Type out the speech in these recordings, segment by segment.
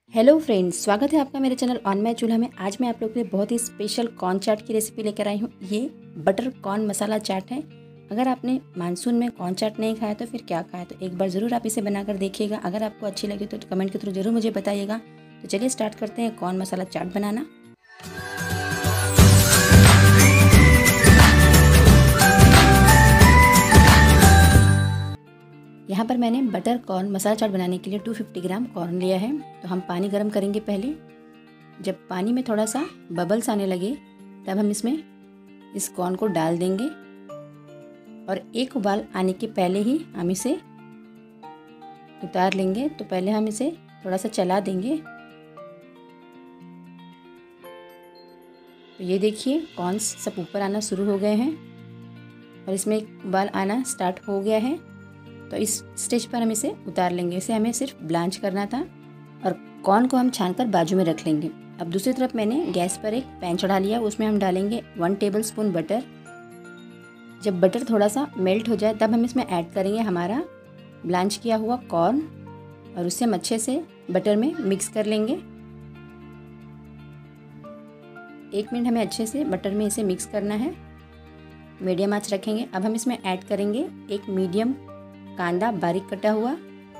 Hello friends, स्वागत है आपका मेरे चैनल ऑन माय चूल्हा में। आज मैं आप लोगों के लिए बहुत ही स्पेशल कॉर्न चाट की रेसिपी लेकर आई हूँ। ये बटर कॉर्न मसाला चाट है। अगर आपने मानसून में कॉर्न चाट नहीं खाया तो फिर क्या खाया, तो एक बार ज़रूर आप इसे बनाकर देखिएगा। अगर आपको अच्छी लगे तो कमेंट के थ्रू ज़रूर मुझे बताइएगा। तो चलिए स्टार्ट करते हैं कॉर्न मसाला चाट बनाना। यहाँ पर मैंने बटर कॉर्न मसाला चाट बनाने के लिए 250 ग्राम कॉर्न लिया है। तो हम पानी गर्म करेंगे पहले। जब पानी में थोड़ा सा बबल्स आने लगे तब हम इसमें इस कॉर्न को डाल देंगे और एक उबाल आने के पहले ही हम इसे उतार लेंगे। तो पहले हम इसे थोड़ा सा चला देंगे। तो ये देखिए कॉर्न्स सब ऊपर आना शुरू हो गए हैं और इसमें एक उबाल आना स्टार्ट हो गया है। तो इस स्टेज पर हम इसे उतार लेंगे। इसे हमें सिर्फ ब्लांच करना था और कॉर्न को हम छानकर बाजू में रख लेंगे। अब दूसरी तरफ मैंने गैस पर एक पैन चढ़ा लिया। उसमें हम डालेंगे 1 टेबलस्पून बटर। जब बटर थोड़ा सा मेल्ट हो जाए तब हम इसमें ऐड करेंगे हमारा ब्लांच किया हुआ कॉर्न और उसे हम अच्छे से बटर में मिक्स कर लेंगे। 1 मिनट हमें अच्छे से बटर में इसे मिक्स करना है। मीडियम आंच रखेंगे। अब हम इसमें ऐड करेंगे एक मीडियम कांदा बारीक कटा हुआ।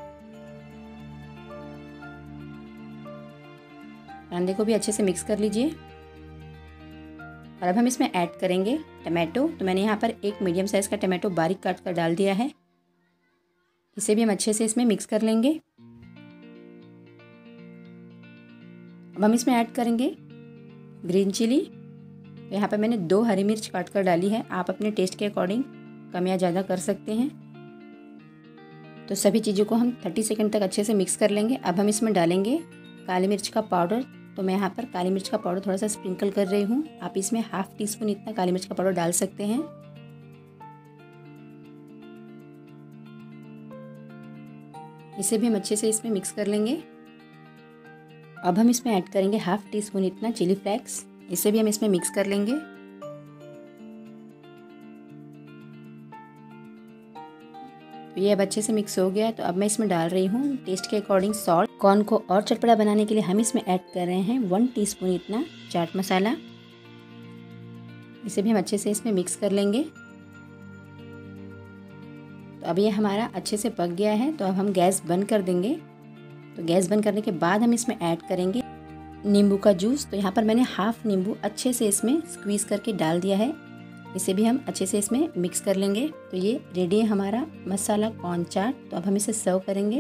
कांदे को भी अच्छे से मिक्स कर लीजिए। और अब हम इसमें ऐड करेंगे टमाटो। तो मैंने यहाँ पर एक मीडियम साइज़ का टमाटो बारीक काट कर डाल दिया है। इसे भी हम अच्छे से इसमें मिक्स कर लेंगे। अब हम इसमें ऐड करेंगे ग्रीन चिली। यहाँ पर मैंने 2 हरी मिर्च काट कर डाली है। आप अपने टेस्ट के अकॉर्डिंग कम या ज़्यादा कर सकते हैं। तो सभी चीज़ों को हम 30 सेकंड तक अच्छे से मिक्स कर लेंगे। अब हम इसमें डालेंगे काली मिर्च का पाउडर। तो मैं यहाँ पर काली मिर्च का पाउडर थोड़ा सा स्प्रिंकल कर रही हूँ। आप इसमें ½ टीस्पून इतना काली मिर्च का पाउडर डाल सकते हैं। इसे भी हम अच्छे से इसमें मिक्स कर लेंगे। अब हम इसमें ऐड करेंगे ½ टीस्पून इतना चिली फ्लेक्स। इसे भी हम इसमें मिक्स कर लेंगे। तो ये अब अच्छे से मिक्स हो गया है। तो अब मैं इसमें डाल रही हूँ टेस्ट के अकॉर्डिंग सॉल्ट। कॉर्न को और चटपटा बनाने के लिए हम इसमें ऐड कर रहे हैं 1 टीस्पून इतना चाट मसाला। इसे भी हम अच्छे से इसमें मिक्स कर लेंगे। तो अब ये हमारा अच्छे से पक गया है। तो अब हम गैस बंद कर देंगे। तो गैस बंद करने के बाद हम इसमें ऐड करेंगे नींबू का जूस। तो यहाँ पर मैंने ½ नींबू अच्छे से इसमें स्क्वीज़ करके डाल दिया है। इसे भी हम अच्छे से इसमें मिक्स कर लेंगे। तो ये रेडी है हमारा मसाला कॉर्न चाट। तो अब हम इसे सर्व करेंगे।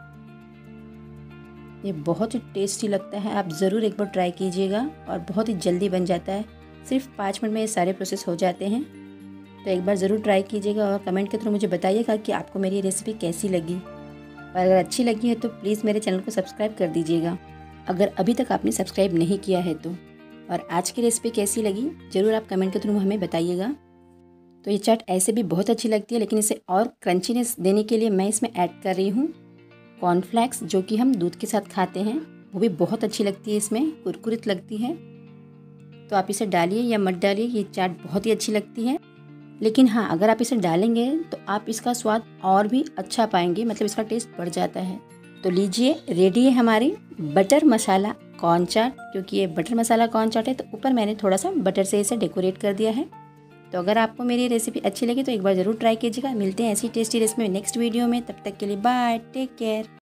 ये बहुत ही टेस्टी लगता है। आप ज़रूर एक बार ट्राई कीजिएगा और बहुत ही जल्दी बन जाता है। सिर्फ 5 मिनट में ये सारे प्रोसेस हो जाते हैं। तो एक बार ज़रूर ट्राई कीजिएगा और कमेंट के थ्रू मुझे बताइएगा कि आपको मेरी रेसिपी कैसी लगी। और अगर अच्छी लगी है तो प्लीज़ मेरे चैनल को सब्सक्राइब कर दीजिएगा, अगर अभी तक आपने सब्सक्राइब नहीं किया है तो। और आज की रेसिपी कैसी लगी ज़रूर आप कमेंट के थ्रू हमें बताइएगा। तो ये चाट ऐसे भी बहुत अच्छी लगती है, लेकिन इसे और क्रंचीनेस देने के लिए मैं इसमें ऐड कर रही हूँ कॉर्नफ्लेक्स, जो कि हम दूध के साथ खाते हैं। वो भी बहुत अच्छी लगती है, इसमें कुरकुरित लगती है। तो आप इसे डालिए या मत डालिए, ये चाट बहुत ही अच्छी लगती है। लेकिन हाँ, अगर आप इसे डालेंगे तो आप इसका स्वाद और भी अच्छा पाएंगे, मतलब इसका टेस्ट बढ़ जाता है। तो लीजिए, रेडी है हमारी बटर मसाला कॉर्न चाट। क्योंकि ये बटर मसाला कॉर्न चाट है तो ऊपर मैंने थोड़ा सा बटर से इसे डेकोरेट कर दिया है। तो अगर आपको मेरी रेसिपी अच्छी लगी तो एक बार ज़रूर ट्राई कीजिएगा। मिलते हैं ऐसी टेस्टी रेसिपी नेक्स्ट वीडियो में। तब तक के लिए बाय, टेक केयर।